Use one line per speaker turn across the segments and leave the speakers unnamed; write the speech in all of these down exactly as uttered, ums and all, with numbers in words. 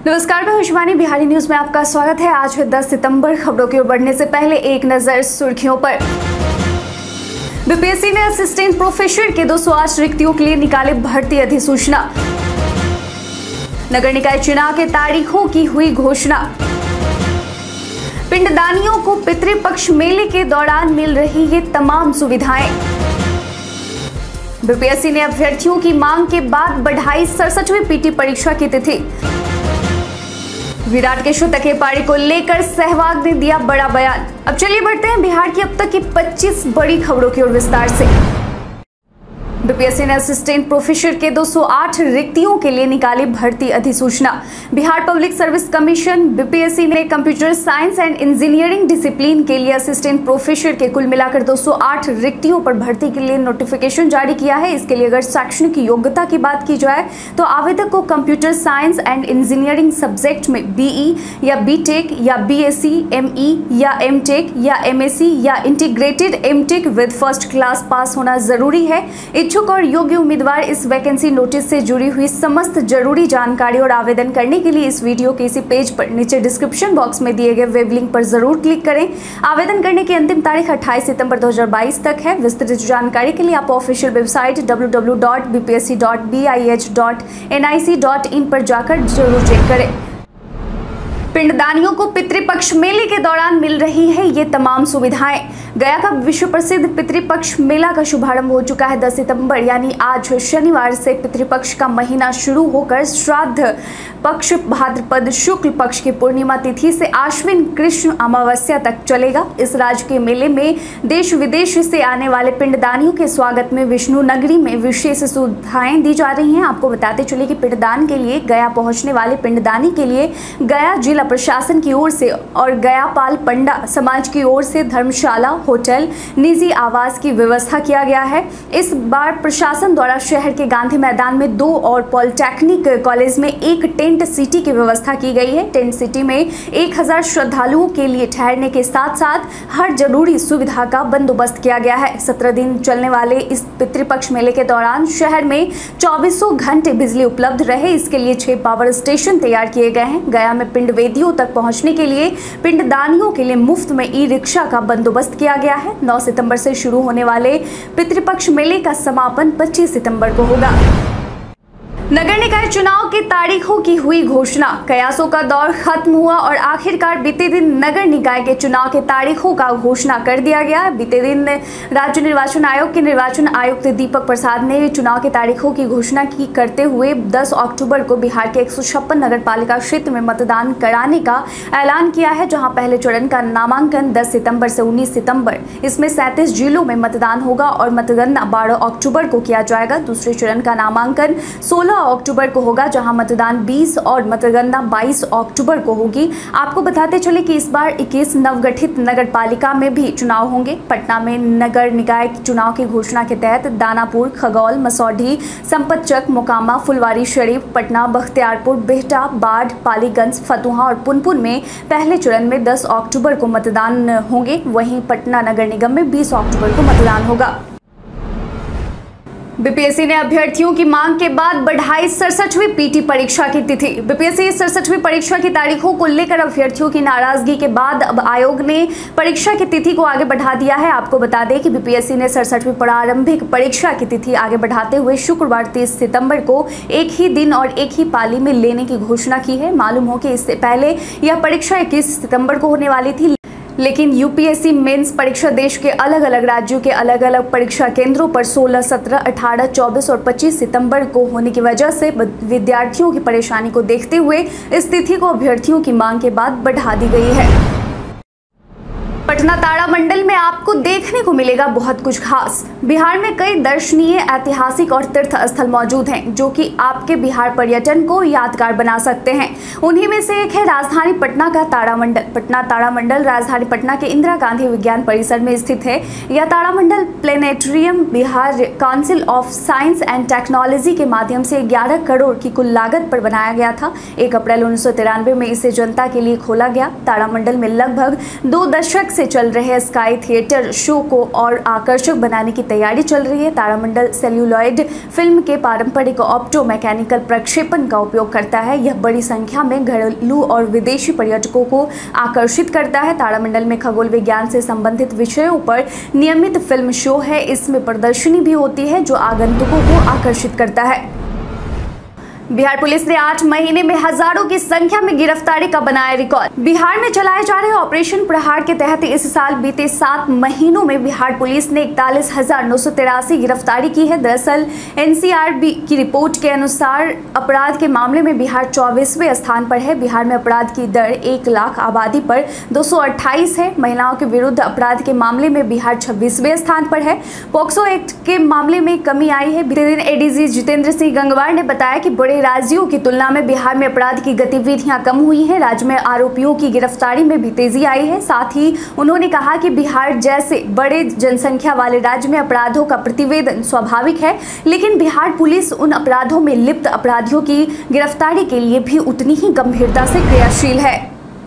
नमस्कार, मैं खुशबानी बिहारी न्यूज में आपका स्वागत है। आज है दस सितंबर। खबरों की ओर बढ़ने से पहले एक नजर सुर्खियों पर। बीपीएससी ने असिस्टेंट प्रोफेसर के दो सौ आठ रिक्तियों के लिए निकाले भर्ती अधिसूचना। नगर निकाय चुनाव के तारीखों की हुई घोषणा। पिंडदानियों को पितृपक्ष मेले के दौरान मिल रही ये तमाम सुविधाएं। बीपीएससी ने अभ्यर्थियों की मांग के बाद बढ़ाई सड़सठवीं पीटी परीक्षा की तिथि। विराट के शतकीय पारी को लेकर सहवाग ने दिया बड़ा बयान। अब चलिए बढ़ते हैं बिहार की अब तक की पच्चीस बड़ी खबरों की ओर विस्तार से। बीपीएससी ने असिस्टेंट प्रोफेसर के दो सौ आठ रिक्तियों के लिए निकाली भर्ती अधिसूचना। Bihar public service commission BPSC ने computer science and engineering discipline के लिए असिस्टेंट प्रोफेसर के कुल मिलाकर दो सौ आठ रिक्तियों पर भर्ती के लिए नोटिफिकेशन जारी किया है। इसके लिए अगर शैक्षणिक योग्यता की बात की जाए तो आवेदक को computer science and engineering subject में बीई या बीटेक या बीएससी, एमई या एमटेक या एमएससी या integrated MTech with first class pass होना जरूरी है। इच्छुक और योग्य उम्मीदवार इस वैकेंसी नोटिस से जुड़ी हुई समस्त जरूरी जानकारी और आवेदन करने के लिए इस वीडियो के इसी पेज पर नीचे डिस्क्रिप्शन बॉक्स में दिए गए वेब लिंक पर जरूर क्लिक करें। आवेदन करने की अंतिम तारीख अट्ठाईस सितंबर दो हज़ार बाईस तक है। विस्तृत जानकारी के लिए आप official website W W W dot B P S C dot B I H dot N I C dot in पर जाकर जरूर चेक करें। पिंडदानियों को पितृपक्ष मेले के दौरान मिल रही है ये तमाम सुविधाएं। गया का विश्व प्रसिद्ध पितृपक्ष मेला का शुभारंभ हो चुका है। दस सितंबर यानी आज शनिवार से पितृपक्ष का महीना शुरू होकर श्राद्ध पक्ष भाद्रपद शुक्ल पक्ष की पूर्णिमा तिथि से आश्विन कृष्ण अमावस्या तक चलेगा। इस राजकीय मेले में देश विदेश से आने वाले पिंडदानियों के स्वागत में विष्णु नगरी में विशेष सुविधाएं दी जा रही हैं। आपको बताते चले कि पिंडदान के लिए गया पहुंचने वाले पिंडदानी के लिए गया जिला प्रशासन की ओर से और गया पाल पंडा समाज की ओर से धर्मशाला, होटल, निजी आवास की व्यवस्था किया गया है। इस बार प्रशासन द्वारा शहर के गांधी मैदान में दो और पॉलिटेक्निक कॉलेज में एक टेंट सिटी की व्यवस्था की गई है। टेंट सिटी में एक हजार श्रद्धालुओं के लिए ठहरने के साथ साथ हर जरूरी सुविधा का बंदोबस्त किया गया है। सत्रह दिन चलने वाले इस पितृपक्ष मेले के दौरान शहर में चौबीसों घंटे बिजली उपलब्ध रहे, इसके लिए छह पावर स्टेशन तैयार किए गए हैं। गया में पिंड वेदियों तक पहुंचने के लिए पिंडदानियों के लिए मुफ्त में ई रिक्शा का बंदोबस्त किया गया है। नौ सितंबर से शुरू होने वाले पितृपक्ष मेले का समापन पच्चीस सितंबर को होगा। नगर निकाय चुनाव की तारीखों की हुई घोषणा। कयासों का दौर खत्म हुआ और आखिरकार बीते दिन नगर निकाय के चुनाव के तारीखों का घोषणा कर दिया गया। बीते दिन राज्य निर्वाचन आयोग के निर्वाचन आयुक्त दीपक प्रसाद ने चुनाव की तारीखों की घोषणा की करते हुए दस अक्टूबर को बिहार के एक सौ छप्पन नगर पालिका क्षेत्र में मतदान कराने का ऐलान किया है, जहां पहले चरण का नामांकन दस सितंबर से उन्नीस सितंबर इसमें सैंतीस जिलों में मतदान होगा और मतगणना बारह अक्टूबर को किया जाएगा। दूसरे चरण का नामांकन सोलह अक्टूबर को होगा, जहां मतदान बीस और मतगणना बाईस अक्टूबर को होगी। आपको बताते चले कि इस बार इक्कीस नवगठित नगर पालिका में भी चुनाव होंगे। पटना में नगर निकाय चुनाव की घोषणा के तहत दानापुर, खगौल, मसौढ़ी, संपतचक, मोकामा, फुलवारी शरीफ, पटना, बख्तियारपुर, बिहटा, बाढ़, पालीगंज, फतुहा और पुनपुन में पहले चरण में दस अक्टूबर को मतदान होंगे। वहीं पटना नगर निगम में बीस अक्टूबर को मतदान होगा। बीपीएससी ने अभ्यर्थियों की मांग के बाद बढ़ाई सड़सठवीं पीटी परीक्षा की तिथि। बीपीएससी सड़सठवीं परीक्षा की तारीखों को लेकर अभ्यर्थियों की नाराजगी के बाद अब आयोग ने परीक्षा की तिथि को आगे बढ़ा दिया है। आपको बता दें कि बीपीएससी ने सड़सठवीं प्रारंभिक परीक्षा की तिथि आगे बढ़ाते हुए शुक्रवार तीस सितंबर को एक ही दिन और एक ही पाली में लेने की घोषणा की है। मालूम हो कि इससे पहले यह परीक्षा इक्कीस सितंबर को होने वाली थी, लेकिन यूपीएससी मेंस परीक्षा देश के अलग अलग राज्यों के अलग अलग परीक्षा केंद्रों पर सोलह, सत्रह, अठारह, चौबीस और पच्चीस सितंबर को होने की वजह से विद्यार्थियों की परेशानी को देखते हुए इस तिथि को अभ्यर्थियों की मांग के बाद बढ़ा दी गई है। पटना तारामंडल में आपको देखने को मिलेगा बहुत कुछ खास। बिहार में कई दर्शनीय, ऐतिहासिक और तीर्थ स्थल मौजूद हैं जो कि आपके बिहार पर्यटन को यादगार बना सकते हैं। उन्हीं में से एक है राजधानी पटना का तारामंडल। पटना तारामंडल राजधानी पटना के इंदिरा गांधी विज्ञान परिसर में स्थित है। यह तारामंडल planetarium Bihar council of science and technology के माध्यम से ग्यारह करोड़ की कुल लागत पर बनाया गया था। एक अप्रैल उन्नीस सौ तिरानवे में इसे जनता के लिए खोला गया। तारामंडल में लगभग दो दशक से चल रहे स्काई थिएटर शो को और आकर्षक बनाने की तैयारी चल रही है। तारामंडल सेल्यूलॉइड फिल्म के पारंपरिक ऑप्टो मैकेनिकल प्रक्षेपण का उपयोग करता है। यह बड़ी संख्या में घरेलू और विदेशी पर्यटकों को आकर्षित करता है। तारामंडल में खगोल विज्ञान से संबंधित विषयों पर नियमित फिल्म शो है। इसमें प्रदर्शनी भी होती है जो आगंतुकों को आकर्षित करता है। बिहार पुलिस ने आठ महीने में हजारों की संख्या में गिरफ्तारी का बनाया रिकॉर्ड। बिहार में चलाए जा रहे ऑपरेशन प्रहार के तहत इस साल बीते सात महीनों में बिहार पुलिस ने इकतालीस हजार नौ सौ तिरासी गिरफ्तारी की है। दरअसल एनसीआरबी की रिपोर्ट के अनुसार अपराध के मामले में बिहार चौबीसवें स्थान पर है। बिहार में अपराध की दर एक लाख आबादी पर दो सौ अट्ठाईस है। महिलाओं के विरुद्ध अपराध के मामले में बिहार छब्बीसवें स्थान पर है। पॉक्सो एक्ट के मामले में कमी आई है। बीते दिन एडीजी जितेंद्र सिंह गंगवार ने बताया कि बड़े राज्यों की तुलना में बिहार में अपराध की गतिविधियां कम हुई हैं। राज्य में आरोपियों की गिरफ्तारी में भी तेजी आई है। साथ ही उन्होंने कहा कि बिहार जैसे बड़े जनसंख्या वाले राज्य में अपराधों का प्रतिवेदन स्वाभाविक है, लेकिन बिहार पुलिस उन अपराधों में लिप्त अपराधियों की गिरफ्तारी के लिए भी उतनी ही गंभीरता से क्रियाशील है।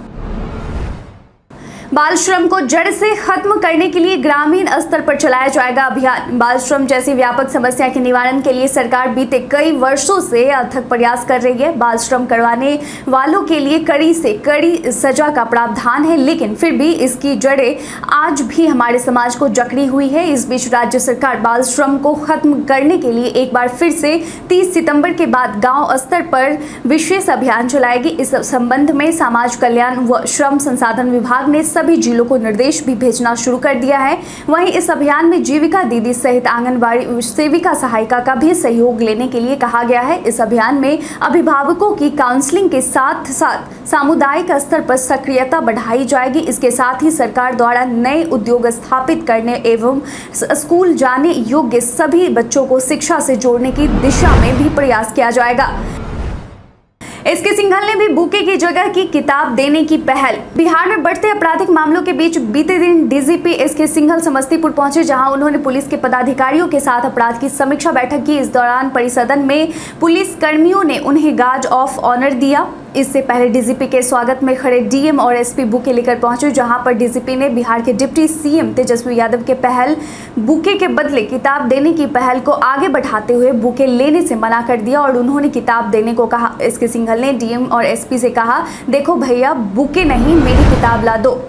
बाल श्रम को जड़ से खत्म करने के लिए ग्रामीण स्तर पर चलाया जाएगा अभियान। बाल श्रम जैसी व्यापक समस्या के निवारण के लिए सरकार बीते कई वर्षों से अथक प्रयास कर रही है। बाल श्रम करवाने वालों के लिए कड़ी से कड़ी सजा का प्रावधान है, लेकिन फिर भी इसकी जड़ें आज भी हमारे समाज को जकड़ी हुई है। इस बीच राज्य सरकार बाल श्रम को खत्म करने के लिए एक बार फिर से तीस सितंबर के बाद गाँव स्तर पर विशेष अभियान चलाएगी। इस संबंध में समाज कल्याण व श्रम संसाधन विभाग ने सभी जिलों को निर्देश भी भेजना शुरू कर दिया है। वहीं इस अभियान में जीविका दीदी सहित आंगनबाड़ी सेविका सहायिका का भी सहयोग लेने के लिए कहा गया है। इस अभियान में अभिभावकों की काउंसलिंग के साथ साथ सामुदायिक स्तर पर सक्रियता बढ़ाई जाएगी। इसके साथ ही सरकार द्वारा नए उद्योग स्थापित करने एवं स्कूल जाने योग्य सभी बच्चों को शिक्षा से जोड़ने की दिशा में भी प्रयास किया जाएगा। एसके सिंघल ने भी बुके की जगह की किताब देने की पहल। बिहार में बढ़ते आपराधिक मामलों के बीच बीते दिन डीजीपी एसके सिंघल समस्तीपुर पहुंचे, जहां उन्होंने पुलिस के पदाधिकारियों के साथ अपराध की समीक्षा बैठक की। इस दौरान परिसदन में पुलिस कर्मियों ने उन्हें गार्ड ऑफ ऑनर दिया। इससे पहले डीजीपी के स्वागत में खड़े डीएम और एसपी बुके लेकर पहुंचे, जहां पर डीजीपी ने बिहार के डिप्टी सीएम तेजस्वी यादव के पहल बुके के बदले किताब देने की पहल को आगे बढ़ाते हुए बुके लेने से मना कर दिया और उन्होंने किताब देने को कहा। एसके सिंघल ने डीएम और एसपी से कहा, देखो भैया, बुके नहीं, मेरी किताब ला दो।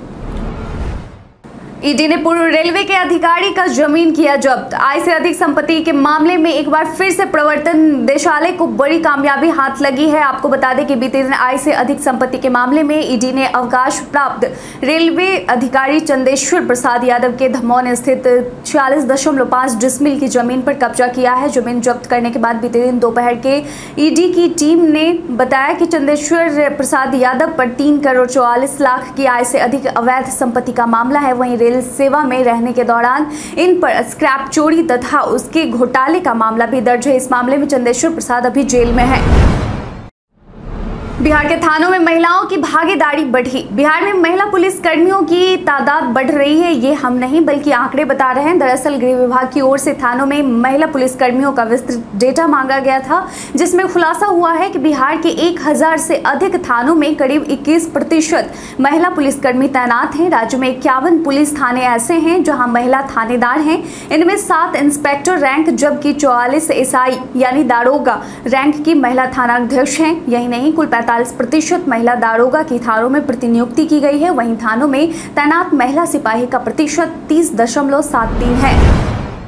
ईडी ने पूर्व रेलवे के अधिकारी का जमीन किया जब्त। आय से अधिक संपत्ति के मामले में एक बार फिर से प्रवर्तन निदेशालय को बड़ी कामयाबी हाथ लगी है। आपको बता दें कि बीते दिन आय से अधिक संपत्ति के मामले में ईडी ने अवकाश प्राप्त रेलवे अधिकारी चंदेश्वर प्रसाद यादव के धमौन स्थित छियालीस दशमलव पाँच डिसमिल की जमीन पर कब्जा किया है। जमीन जब्त करने के बाद बीते दिन दोपहर के ईडी की टीम ने बताया कि चंदेश्वर प्रसाद यादव पर तीन करोड़ चौवालीस लाख की आय से अधिक अवैध संपत्ति का मामला है। वहीं सेवा में रहने के दौरान इन पर स्क्रैप चोरी तथा उसके घोटाले का मामला भी दर्ज है। इस मामले में चंदेश्वर प्रसाद अभी जेल में है। बिहार के थानों में महिलाओं की भागीदारी बढ़ी। बिहार में महिला पुलिस कर्मियों की तादाद बढ़ रही है, ये हम नहीं बल्कि आंकड़े बता रहे हैं। दरअसल गृह विभाग की ओर से थानों में महिला पुलिस कर्मियों का विस्तृत डेटा मांगा गया था, जिसमें खुलासा हुआ है कि बिहार के एक हजार से अधिक थानों में करीब इक्कीस प्रतिशत महिला पुलिसकर्मी तैनात हैं। राज्य में इक्यावन पुलिस थाने ऐसे हैं जहां महिला थानेदार हैं। इनमें सात इंस्पेक्टर रैंक जबकि चौवालीस एसआई यानी दारोगा रैंक की महिला थानाध्यक्ष हैं। यही नहीं, कुल पैंतालीस प्रतिशत महिला दारोगा की थानों में प्रतिनियुक्ति की गई है। वहीं थानों में तैनात महिला सिपाही का प्रतिशत तीस दशमलव सात तीन है।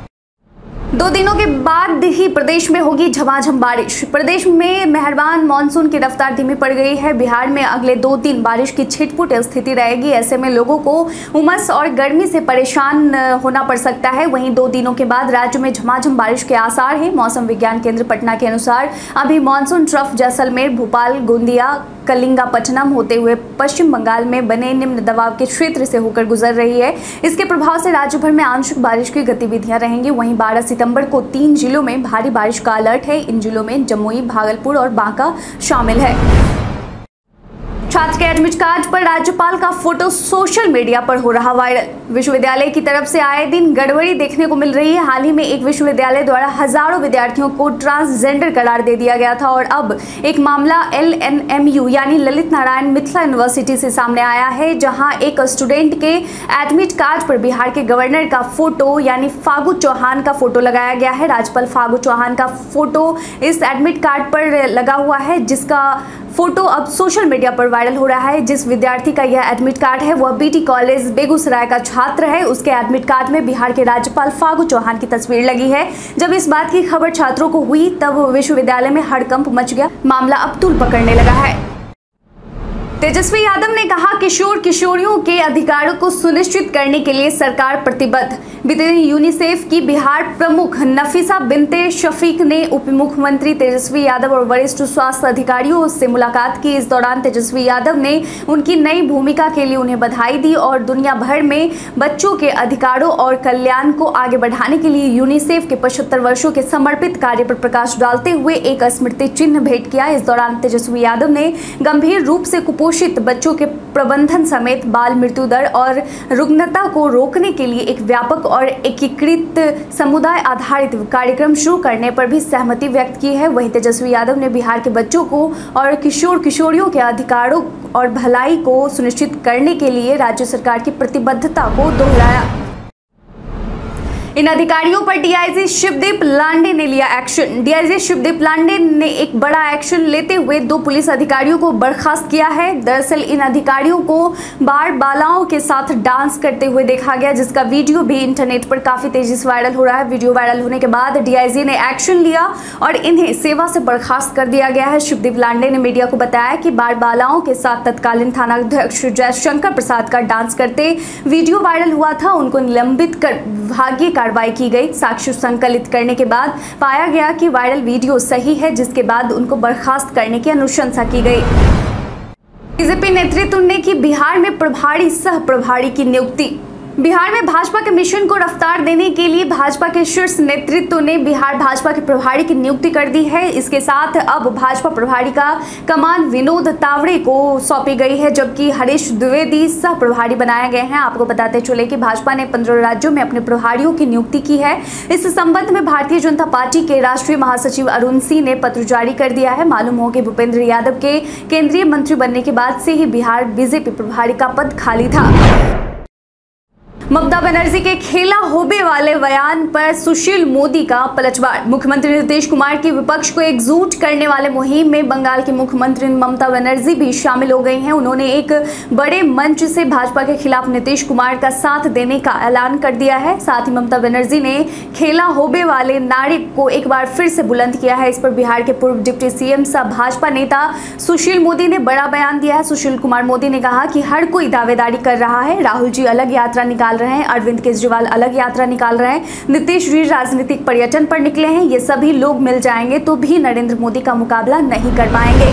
दो दिनों के बाद ही प्रदेश में होगी झमाझम बारिश। प्रदेश में मेहरबान मानसून की रफ्तार धीमी पड़ गई है। बिहार में अगले दो दिन बारिश की छिटपुट स्थिति रहेगी। ऐसे में लोगों को उमस और गर्मी से परेशान होना पड़ सकता है। वहीं दो दिनों के बाद राज्य में झमाझम बारिश के आसार हैं। मौसम विज्ञान केंद्र पटना के अनुसार अभी मानसून ट्रफ जैसलमेर, भोपाल, गोंदिया, कलिंगापट्टनम होते हुए पश्चिम बंगाल में बने निम्न दबाव के क्षेत्र से होकर गुजर रही है। इसके प्रभाव से राज्य भर में आंशिक बारिश की गतिविधियां रहेंगी। वहीं बारह सितंबर को तीन जिलों में भारी बारिश का अलर्ट है। इन जिलों में जमुई, भागलपुर और बांका शामिल है। छात्र के एडमिट कार्ड पर राज्यपाल का फोटो सोशल मीडिया पर हो रहा वायरल। विश्वविद्यालय की तरफ से आए दिन गड़बड़ी देखने को मिल रही है। हाल ही में एक विश्वविद्यालय द्वारा हजारों विद्यार्थियों को ट्रांसजेंडर करार दे दिया गया था और अब एक मामला एल एन एम यू यानी ललित नारायण मिथिला यूनिवर्सिटी से सामने आया है, जहां एक स्टूडेंट के एडमिट कार्ड पर बिहार के गवर्नर का फोटो यानी फागू चौहान का फोटो लगाया गया है। राज्यपाल फागू चौहान का फोटो इस एडमिट कार्ड पर लगा हुआ है, जिसका फोटो अब सोशल मीडिया पर वायरल हो रहा है। जिस विद्यार्थी का यह एडमिट कार्ड है वह बीटी कॉलेज बेगूसराय का छात्र है। उसके एडमिट कार्ड में बिहार के राज्यपाल फागू चौहान की तस्वीर लगी है। जब इस बात की खबर छात्रों को हुई तब विश्वविद्यालय में हड़कंप मच गया। मामला अब तूल पकड़ने लगा है। तेजस्वी यादव ने कहा, किशोर किशोरियों के अधिकारों को सुनिश्चित करने के लिए सरकार प्रतिबद्ध। बीते दिन यूनिसेफ की बिहार प्रमुख नफीसा बिनते शफीक ने उप मुख्यमंत्री तेजस्वी यादव और वरिष्ठ स्वास्थ्य अधिकारियों से मुलाकात की। इस दौरान तेजस्वी यादव ने उनकी नई भूमिका के लिए उन्हें बधाई दी और दुनिया भर में बच्चों के अधिकारों और कल्याण को आगे बढ़ाने के लिए यूनिसेफ के पचहत्तर वर्षों के समर्पित कार्य पर प्रकाश डालते हुए एक स्मृति चिन्ह भेंट किया। इस दौरान तेजस्वी यादव ने गंभीर रूप से कुपोषित बच्चों के प्रबंधन समेत बाल मृत्यु दर और रुग्णता को रोकने के लिए एक व्यापक और एकीकृत समुदाय आधारित कार्यक्रम शुरू करने पर भी सहमति व्यक्त की है। वहीं तेजस्वी यादव ने बिहार के बच्चों को और किशोर किशोरियों के अधिकारों और भलाई को सुनिश्चित करने के लिए राज्य सरकार की प्रतिबद्धता को दोहराया। इन अधिकारियों पर डीआईजी शिवदीप लांडे ने लिया एक्शन। डीआईजी शिवदीप लांडे ने एक बड़ा एक्शन लेते हुए दो पुलिस अधिकारियों को बर्खास्त किया है। दरअसल इन अधिकारियों को बार बालाओं के साथ डांस करते हुए देखा गया, जिसका वीडियो भी इंटरनेट पर काफी तेजी से वायरल हो रहा है। वीडियो वायरल होने के बाद डीआईजी ने एक्शन लिया और इन्हें सेवा से बर्खास्त कर दिया गया है। शिवदीप लांडे ने मीडिया को बताया कि बार बालाओं के साथ तत्कालीन थानाध्यक्ष जयशंकर प्रसाद का डांस करते वीडियो वायरल हुआ था। उनको निलंबित कर विभागीय कार्रवाई की गई। साक्ष्य संकलित करने के बाद पाया गया कि वायरल वीडियो सही है, जिसके बाद उनको बर्खास्त करने की अनुशंसा की गई। बीजेपी नेतृत्व ने की बिहार में प्रभारी सह प्रभारी की नियुक्ति। बिहार में भाजपा के मिशन को रफ्तार देने के लिए भाजपा के शीर्ष नेतृत्व ने बिहार भाजपा के प्रभारी की नियुक्ति कर दी है। इसके साथ अब भाजपा प्रभारी का कमान विनोद तावड़े को सौंपी गई है, जबकि हरीश द्विवेदी सह प्रभारी बनाए गए हैं। आपको बताते चले कि भाजपा ने पंद्रह राज्यों में अपने प्रभारियों की नियुक्ति की है। इस संबंध में भारतीय जनता पार्टी के राष्ट्रीय महासचिव अरुण सिंह ने पत्र जारी कर दिया है। मालूम हो कि भूपेंद्र यादव के केंद्रीय मंत्री बनने के बाद से ही बिहार बीजेपी प्रभारी का पद खाली था। ममता बनर्जी के खेला होबे वाले बयान पर सुशील मोदी का पलटवार। मुख्यमंत्री नीतीश कुमार की विपक्ष को एकजुट करने वाले मुहिम में बंगाल की मुख्यमंत्री ममता बनर्जी भी शामिल हो गई हैं। उन्होंने एक बड़े मंच से भाजपा के खिलाफ नीतीश कुमार का साथ देने का ऐलान कर दिया है। साथ ही ममता बनर्जी ने खेला होबे वाले नारे को एक बार फिर से बुलंद किया है। इस पर बिहार के पूर्व डिप्टी सीएम सह भाजपा नेता सुशील मोदी ने बड़ा बयान दिया है। सुशील कुमार मोदी ने कहा कि हर कोई दावेदारी कर रहा है। राहुल जी अलग यात्रा निकाल रहे हैं, अरविंद केजरीवाल अलग यात्रा निकाल रहे हैं, नीतीश जी राजनीतिक पर्यटन पर निकले हैं। ये सभी लोग मिल जाएंगे तो भी नरेंद्र मोदी का मुकाबला नहीं कर पाएंगे।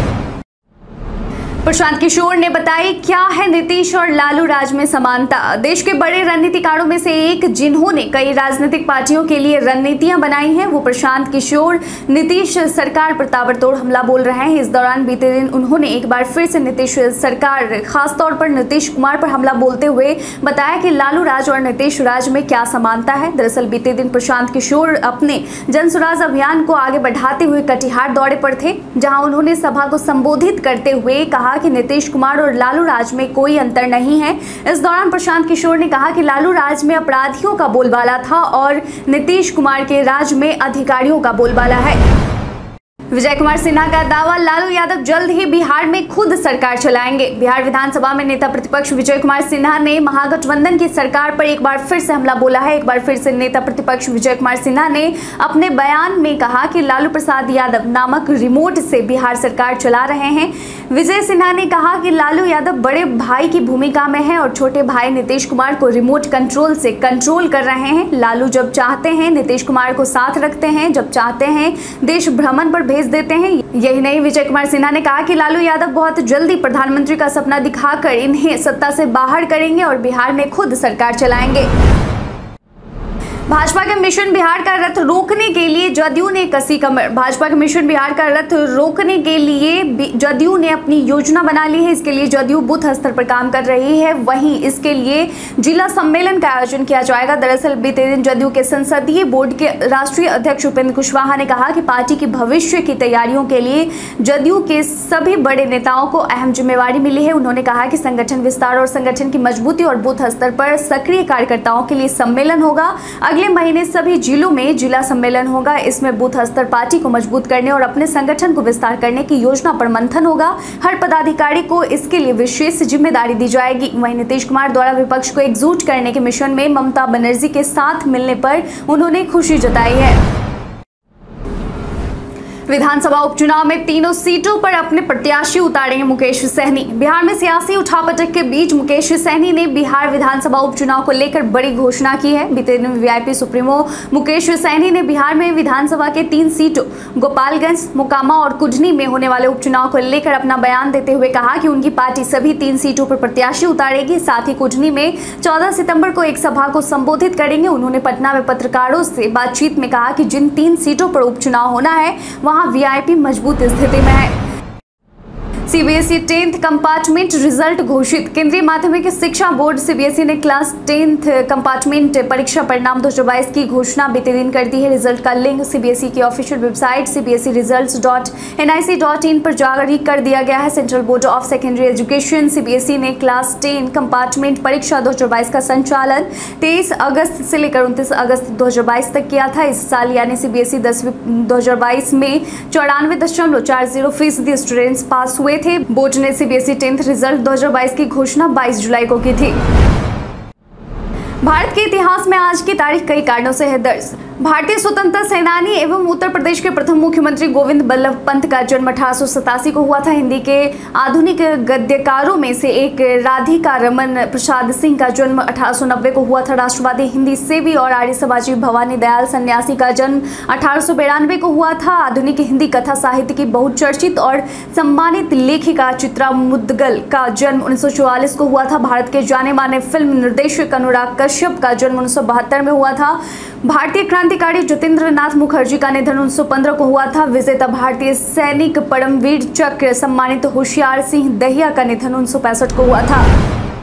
प्रशांत किशोर ने बताई क्या है नीतीश और लालू राज में समानता। देश के बड़े रणनीतिकारों में से एक, जिन्होंने कई राजनीतिक पार्टियों के लिए रणनीतियां बनाई हैं, वो प्रशांत किशोर नीतीश सरकार पर ताबड़तोड़ हमला बोल रहे हैं। इस दौरान बीते दिन उन्होंने एक बार फिर से नीतीश सरकार, खासतौर पर नीतीश कुमार पर हमला बोलते हुए बताया कि लालू राज और नीतीश राज में क्या समानता है। दरअसल बीते दिन प्रशांत किशोर अपने जन स्वराज अभियान को आगे बढ़ाते हुए कटिहार दौरे पर थे, जहां उन्होंने सभा को संबोधित करते हुए कहा कि नीतीश कुमार और लालू राज में कोई अंतर नहीं है। इस दौरान प्रशांत किशोर ने कहा कि लालू राज में अपराधियों का बोलबाला था और नीतीश कुमार के राज में अधिकारियों का बोलबाला है। विजय कुमार सिन्हा का दावा, लालू यादव जल्द ही बिहार में खुद सरकार चलाएंगे। बिहार विधानसभा में नेता प्रतिपक्ष विजय कुमार सिन्हा ने महागठबंधन की सरकार पर एक बार फिर से हमला बोला है। एक बार फिर से नेता प्रतिपक्ष विजय कुमार सिन्हा ने अपने बयान में कहा कि लालू प्रसाद यादव नामक रिमोट से बिहार सरकार चला रहे हैं। विजय सिन्हा ने कहा कि लालू यादव बड़े भाई की भूमिका में है और छोटे भाई नीतीश कुमार को रिमोट कंट्रोल से कंट्रोल कर रहे हैं। लालू जब चाहते हैं नीतीश कुमार को साथ रखते हैं, जब चाहते हैं देश भ्रमण पर भेज देते हैं। यही नहीं, विजय कुमार सिन्हा ने कहा कि लालू यादव बहुत जल्दी प्रधानमंत्री का सपना दिखाकर इन्हें सत्ता से बाहर करेंगे और बिहार में खुद सरकार चलाएंगे। भाजपा के मिशन बिहार का रथ रोकने के लिए जदयू ने कसी कमर। भाजपा के मिशन बिहार का रथ रोकने के लिए जदयू ने अपनी योजना बना ली है। इसके लिए जदयू बूथ स्तर पर काम कर रही है। वहीं इसके लिए जिला सम्मेलन का आयोजन किया जाएगा। दरअसल बीते दिन जदयू के संसदीय बोर्ड के राष्ट्रीय अध्यक्ष उपेंद्र कुशवाहा ने कहा कि पार्टी की भविष्य की तैयारियों के लिए जदयू के सभी बड़े नेताओं को अहम जिम्मेवारी मिली है। उन्होंने कहा कि संगठन विस्तार और संगठन की मजबूती और बूथ स्तर पर सक्रिय कार्यकर्ताओं के लिए सम्मेलन होगा। अगले महीने सभी जिलों में जिला सम्मेलन होगा। इसमें बूथ स्तर पार्टी को मजबूत करने और अपने संगठन को विस्तार करने की योजना पर मंथन होगा। हर पदाधिकारी को इसके लिए विशेष जिम्मेदारी दी जाएगी। वहीं नीतीश कुमार द्वारा विपक्ष को एकजुट करने के मिशन में ममता बनर्जी के साथ मिलने पर उन्होंने खुशी जताई है। विधानसभा उपचुनाव में तीनों सीटों पर अपने प्रत्याशी उतारेंगे मुकेश सहनी। बिहार में सियासी उठापटक के बीच मुकेश सहनी ने बिहार विधानसभा उपचुनाव को लेकर बड़ी घोषणा की है। बीते दिन वीआईपी सुप्रीमो मुकेश सहनी ने बिहार में विधानसभा के तीन सीटों गोपालगंज, मोकामा और कुढ़नी में होने वाले उपचुनाव को लेकर अपना बयान देते हुए कहा कि उनकी पार्टी सभी तीन सीटों पर प्रत्याशी उतारेगी। साथ ही कुढ़नी में चौदह सितंबर को एक सभा को संबोधित करेंगे। उन्होंने पटना में पत्रकारों से बातचीत में कहा कि जिन तीन सीटों पर उपचुनाव होना है वहां वीआईपी मजबूत स्थिति में है। सीबीएसई टेंथ कंपार्टमेंट रिजल्ट घोषित। केंद्रीय माध्यमिक शिक्षा बोर्ड सीबीएसई ने क्लास टेंथ कंपार्टमेंट परीक्षा परिणाम दो हजार बाईस की घोषणा बीते दिन कर दी है। रिजल्ट का लिंक सीबीएसई की official website C B S E results dot N I C dot in पर जारी कर दिया गया है। Central board of secondary education CBSE ने क्लास टेन कंपार्टमेंट परीक्षा दो हजार बाईस का संचालन तेईस अगस्त से लेकर उनतीस अगस्त दो हजार बाईस तक किया था। इस साल यानी सीबीएसई दसवीं दो हजार बाईस में चौरानवे दशमलव चार जीरो फीसदी स्टूडेंट्स पास हुए थे। बोर्ड ने सीबीएसई टेंथ रिजल्ट दो हजार बाईस की घोषणा बाईस जुलाई को की थी। भारत के इतिहास में आज की तारीख कई कारणों से है दर्ज। भारतीय स्वतंत्रता सेनानी एवं उत्तर प्रदेश के प्रथम मुख्यमंत्री गोविंद बल्लभ पंत का जन्म अठारह सौ सतासी को हुआ था। हिंदी के आधुनिक गद्यकारों में से एक राधिका रमन प्रसाद सिंह का जन्म अठारह सौ नब्बे को हुआ था। राष्ट्रवादी हिंदी सेवी और आर्य समाजी भवानी दयाल सन्यासी का जन्म अठारह सौ बिरानवे को हुआ था। आधुनिक हिंदी कथा साहित्य की बहुचर्चित और सम्मानित लेखिका चित्रा मुदगल का जन्म उन्नीस सौ चौवालीस को हुआ था। भारत के जाने माने फिल्म निर्देशक अनुराग कश्यप का जन्म उन्नीस सौ बहत्तर में हुआ था। भारतीय क्रांतिकारी ज्योतिन्द्र नाथ मुखर्जी का निधन उन्नीस सौ पंद्रह को हुआ था। विजेता भारतीय सैनिक परमवीर चक्र सम्मानित होशियार सिंह दहिया का निधन उन्नीस सौ पैंसठ को हुआ था।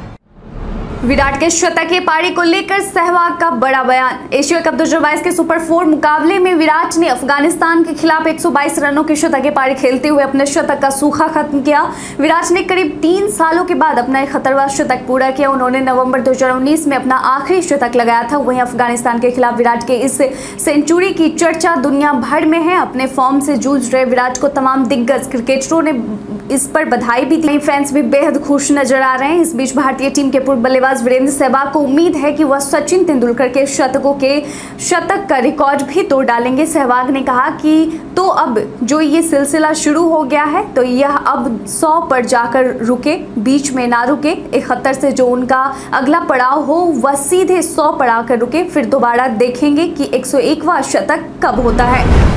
विराट के शतकीय पारी को लेकर सहवाग का बड़ा बयान। एशिया कप दो हजार बाईस के सुपर फोर मुकाबले में विराट ने अफगानिस्तान के खिलाफ एक सौ बाईस रनों की शतकीय पारी खेलते हुए अपने शतक का सूखा खत्म किया। विराट ने करीब तीन सालों के बाद अपना इकहत्तरवां शतक पूरा किया। उन्होंने नवंबर दो हजार उन्नीस में अपना आखिरी शतक लगाया था। वहीं अफगानिस्तान के खिलाफ विराट के इस सेंचुरी की चर्चा दुनिया भर में है। अपने फॉर्म से जूझ रहे विराट को तमाम दिग्गज क्रिकेटरों ने इस पर बधाई भी दी। फैंस भी बेहद खुश नजर आ रहे हैं। इस बीच भारतीय टीम के पूर्व बल्लेबाज वीरेंद्र सहवाग को उम्मीद है कि वह सचिन तेंदुलकर के शतकों के शतक का रिकॉर्ड भी तोड़ डालेंगे। सहवाग ने कहा कि तो अब जो ये सिलसिला शुरू हो गया है तो यह अब सौ पर जाकर रुके, बीच में ना रुके। इकहत्तर से जो उनका अगला पड़ाव हो वह सीधे सौ पर आकर रुके। फिर दोबारा देखेंगे कि एक सौ एकवां शतक कब होता है।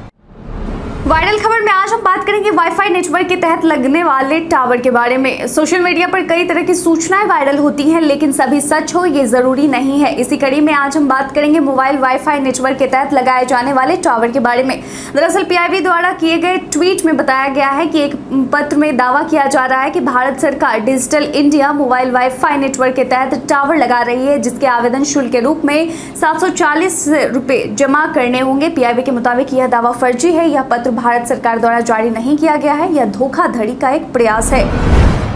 वायरल खबर में आज हम बात करेंगे वाईफाई नेटवर्क के तहत लगने वाले टावर के बारे में। सोशल मीडिया पर कई तरह की सूचनाएं वायरल होती हैं, लेकिन सभी सच हो ये जरूरी नहीं है। इसी कड़ी में आज हम बात करेंगे मोबाइल वाईफाई नेटवर्क के तहत लगाए जाने वाले टावर के बारे में। दरअसल पीआईबी द्वारा किए गए ट्वीट में बताया गया है कि एक पत्र में दावा किया जा रहा है कि भारत सरकार digital India mobile WiFi network के तहत टावर लगा रही है, जिसके आवेदन शुल्क के रूप में सात सौ चालीस रुपए जमा करने होंगे। पीआईबी के मुताबिक यह दावा फर्जी है। यह पत्र भारत सरकार द्वारा जारी नहीं किया गया है। यह धोखाधड़ी का एक प्रयास है।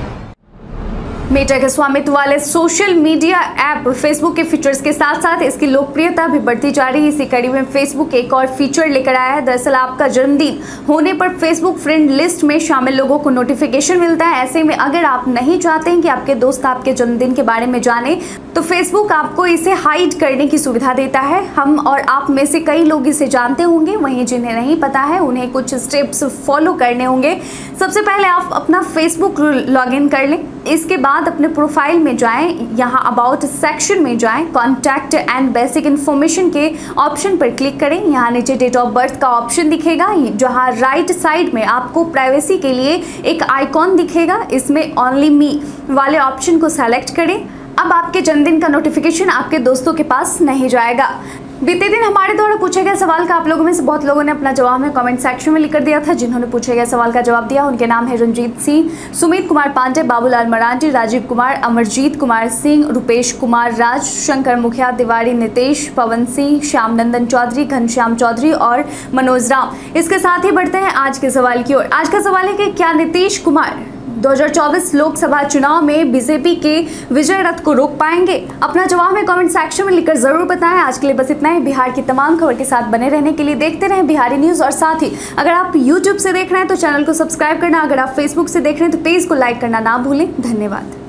मेटा के स्वामित्व वाले सोशल मीडिया ऐप फेसबुक के फीचर्स के साथ साथ इसकी लोकप्रियता भी बढ़ती जा रही है। इसी कड़ी में फेसबुक एक और फीचर लेकर आया है। दरअसल आपका जन्मदिन होने पर फेसबुक फ्रेंड लिस्ट में शामिल लोगों को नोटिफिकेशन मिलता है। ऐसे में अगर आप नहीं चाहते हैं कि आपके दोस्त आपके जन्मदिन के बारे में जाने तो फेसबुक आपको इसे हाइड करने की सुविधा देता है। हम और आप में से कई लोग इसे जानते होंगे, वहीं जिन्हें नहीं पता है उन्हें कुछ स्टेप्स फॉलो करने होंगे। सबसे पहले आप अपना फेसबुक लॉग इन कर लें। इसके बाद अपने प्रोफाइल में जाएं, यहाँ अबाउट सेक्शन में जाएं, कॉन्टैक्ट एंड बेसिक इन्फॉर्मेशन के ऑप्शन पर क्लिक करें। यहाँ नीचे डेट ऑफ बर्थ का ऑप्शन दिखेगा, जहाँ राइट साइड में आपको प्राइवेसी के लिए एक आइकॉन दिखेगा। इसमें ओनली मी वाले ऑप्शन को सेलेक्ट करें। अब आपके जन्मदिन का नोटिफिकेशन आपके दोस्तों के पास नहीं जाएगा। बीते दिन हमारे द्वारा पूछे गए सवाल का आप लोगों में से बहुत लोगों ने अपना जवाब में कमेंट सेक्शन में लिख कर दिया था। जिन्होंने पूछे गए सवाल का जवाब दिया उनके नाम है रंजीत सिंह, सुमित कुमार पांडे, बाबूलाल मरांडी, राजीव कुमार, अमरजीत कुमार सिंह, रुपेश कुमार राज, शंकर मुखिया, तिवारी नितेश, पवन सिंह, श्याम नंदन चौधरी, घनश्याम चौधरी और मनोज राम। इसके साथ ही बढ़ते हैं आज के सवाल की ओर। आज का सवाल है कि क्या नीतीश कुमार दो हज़ार चौबीस लोकसभा चुनाव में बीजेपी के विजय रथ को रोक पाएंगे? अपना जवाब में कमेंट सेक्शन में लिखकर जरूर बताएं। आज के लिए बस इतना ही। बिहार की तमाम खबर के साथ बने रहने के लिए देखते रहें बिहारी न्यूज। और साथ ही अगर आप यूट्यूब से देख रहे हैं तो चैनल को सब्सक्राइब करना, अगर आप फेसबुक से देख रहे हैं तो पेज को लाइक करना ना भूलें। धन्यवाद।